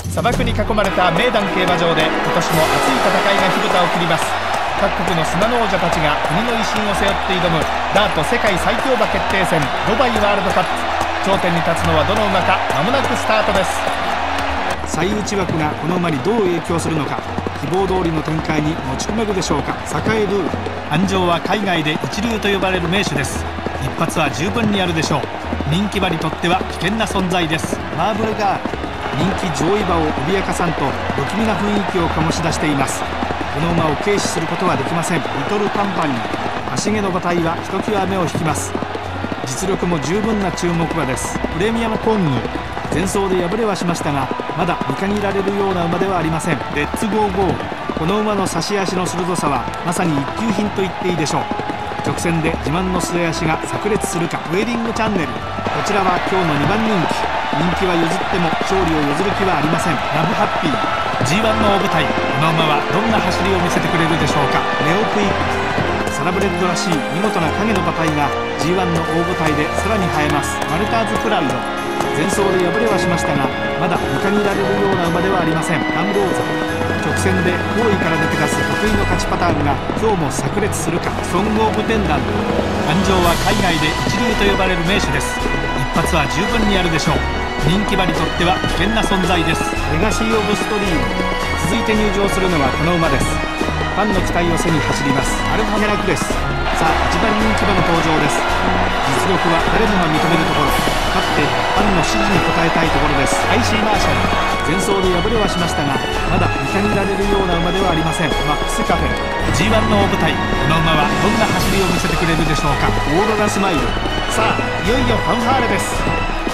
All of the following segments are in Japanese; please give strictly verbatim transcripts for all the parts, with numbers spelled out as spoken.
砂漠に囲まれた名段競馬場で今年も熱い戦いが火蓋を切ります。各国の砂の王者たちが国の威信を背負って挑むダート世界最強馬決定戦ドバイワールドカップ。頂点に立つのはどの馬か、間もなくスタートです。最内枠がこの馬にどう影響するのか、希望通りの展開に持ち込めるでしょうか。栄ルール安城は海外で一流と呼ばれる名手です。一発は十分にあるでしょう。人気馬にとっては危険な存在です。マーブルガール人気上位馬を脅かさんと不気味な雰囲気を醸し出しています。この馬を軽視することはできません。リトルカンパニー足毛の馬体はひときわ目を引きます。実力も十分な注目馬です。プレミアムコング前走で敗れはしましたが、まだ見限られるような馬ではありません。レッツゴーゴーこの馬の差し足の鋭さはまさに一級品と言っていいでしょう。直線で自慢の末足が炸裂するか。ウェディングチャンネルこちらは今日のにばん人気。人気は譲っても勝利を譲る気はありません。ラブハッピー ジーワン の大舞台、この馬はどんな走りを見せてくれるでしょうか。ネオクイックサラブレッドらしい見事な影の馬体が ジーワン の大舞台でさらに映えます。マルターズプライド前走で敗れはしましたが、まだ見限られるような馬ではありません。ランローザ直線で後位から抜け出す得意の勝ちパターンが今日も炸裂するか。ソング・オブ・テンダント安城は海外で一流と呼ばれる名手です。一発は十分にあるでしょう。人気馬にとっては危険な存在です。レガシー・オブ・ストリーム続いて入場するのはこの馬です。ファンの期待を背に走りますアルファヘラクレス。さあ一番人気馬の登場です。実力は誰もが認めるところ、勝ってファンの支持に応えたいところです。 アイシー マーシャル前走で敗れはしましたが、まだ見限られるような馬ではありません。マックスカフェ ジーワン の大舞台、この馬はどんな走りを見せてくれるでしょうか。オーロラスマイルさあいよいよファンファーレです。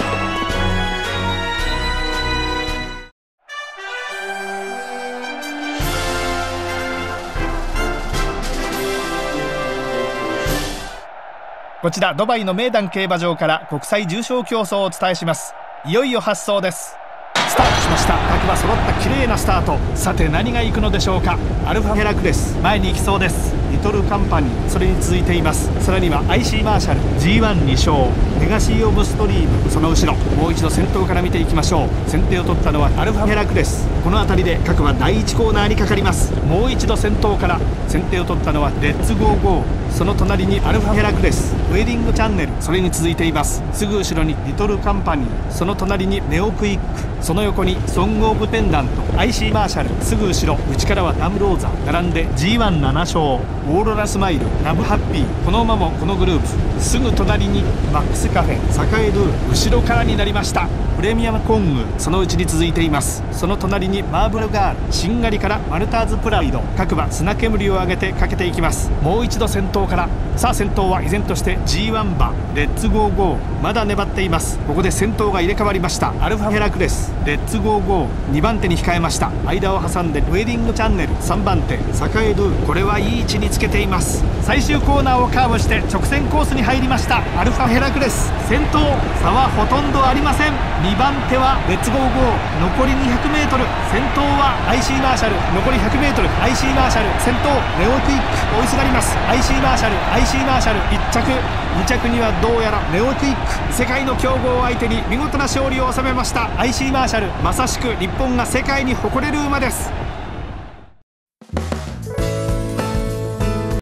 こちらドバイの名段競馬場から国際重賞競争をお伝えします。いよいよ発走です。スタートしました。各馬揃った綺麗なスタート。さて何が行くのでしょうか。アルファヘラクレス前に行きそうです。リトルカンパニーそれに続いています。さらには アイシー マーシャル ジーワンに 勝レガシー・オブ・ストリームその後ろ。もう一度先頭から見ていきましょう。先手を取ったのはアルファヘラクレス。この辺りで各馬だいいちコーナーにかかります。もう一度先頭から先手を取ったのはレッツゴーゴー。その隣にアルファヘラクレスウェディングチャンネルそれに続いています。すぐ後ろにリトルカンパニーその隣にネオクイックその横にソング・オブ・ペンダント アイシー マーシャルすぐ後ろ内からはダムローザ並んで ジーワンなな 勝オーロラスマイルラブハッピーこの馬もこのグループ。すぐ隣にマックスカフェ栄ルー後ろからになりました。プレミアムコングそのうちに続いています。その隣にマーブルガールしんがりからマルターズプライド。各馬砂煙を上げてかけていきます。もう一度先頭から。さあ先頭は依然として ジーワン 馬レッツゴーゴーまだ粘っています。ここで先頭が入れ替わりました。アルファヘラクレスレッツゴーゴーにばん手に控えました。間を挟んでウェディングチャンネルさんばん手栄ルーこれはいい位置につけています。最終コーナーをカーブして直線コースに入りました。アルファヘラクレス先頭差はほとんどありません。にばん手はレッツゴーゴー残り にひゃくメートル 先頭は アイシー マーシャル残り ひゃくメートル アイシー マーシャル先頭ネオクイック追いすがります。 アイシー マーシャル アイシー マーシャルいっ着に着にはどうやらネオクイック世界の強豪相手に見事な勝利を収めました。 アイシー マーシャルまさしく日本が世界に誇れる馬です。